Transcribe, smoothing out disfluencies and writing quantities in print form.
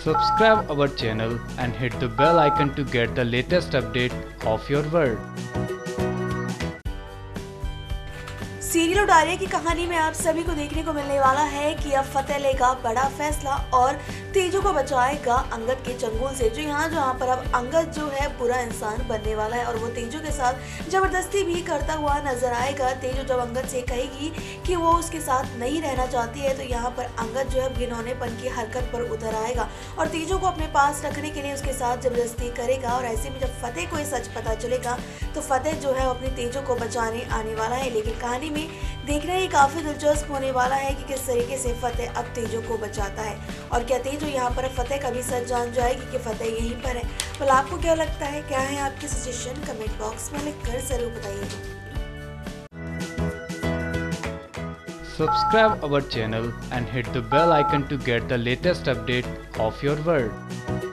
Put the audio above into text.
Subscribe our channel and hit the bell icon to get the latest update of your world. Serial Udaariyaan की कहानी में आप सभी को देखने को मिलने वाला है कि अब फतेह लेगा बड़ा फैसला और तेजू को बचाएगा अंगद के चंगुल से। जहां पर अब अंगद जो है बुरा इंसान बनने वाला है और वो तेजू के साथ जबरदस्ती भी करता हुआ नजर आएगा। तेजू जब अंगद से कहेगी कि वो उसके साथ नहीं रहना चाहती है तो यहाँ पर अंगद जो है घिनौनेपन की हरकत पर उतर आएगा और तेजू को अपने पास रखने के लिए उसके साथ जबरदस्ती करेगा। और ऐसे में जब फतेह को ये सच पता चलेगा तो फतेह जो है अपनी तेजू को बचाने आने वाला है। लेकिन कहानी में देखना ही काफी दिलचस्प होने वाला है कि किस तरीके से फतेह अब तेजू को बचाता है और क्या तेजू यहाँ पर फतेह का भी सच जान जाएगी कि फतेह यहीं पर है। तो आपको क्या लगता है, क्या है आपकी सजेशन, कमेंट बॉक्स में लिखकर जरूर बताइएगा। Subscribe our channel and hit the bell icon to get the latest update of your world.